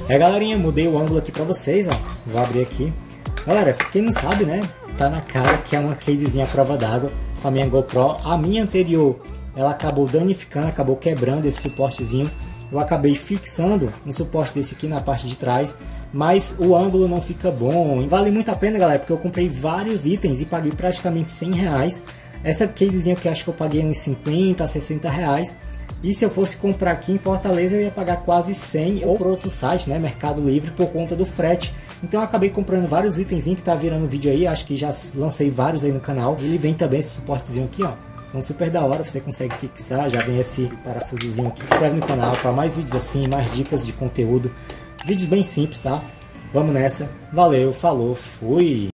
Galerinha, mudei o ângulo aqui pra vocês, ó. Vou abrir aqui. Galera, quem não sabe, né? Tá na cara que é uma casezinha à prova d'água com a minha GoPro. A minha anterior, ela acabou danificando, acabou quebrando esse suportezinho. Eu acabei fixando um suporte desse aqui na parte de trás, mas o ângulo não fica bom. E vale muito a pena, galera, porque eu comprei vários itens e paguei praticamente R$100. Essa casezinha que eu acho que eu paguei uns 50 a 60 reais. E se eu fosse comprar aqui em Fortaleza, eu ia pagar quase 100, ou por outro site, né, Mercado Livre, por conta do frete. Então eu acabei comprando vários itens que tá virando vídeo aí, acho que já lancei vários aí no canal. Ele vem também esse suportezinho aqui, ó. Então super da hora, você consegue fixar, já vem esse parafusozinho aqui. Se inscreve no canal para mais vídeos assim, mais dicas de conteúdo. Vídeos bem simples, tá? Vamos nessa. Valeu, falou, fui!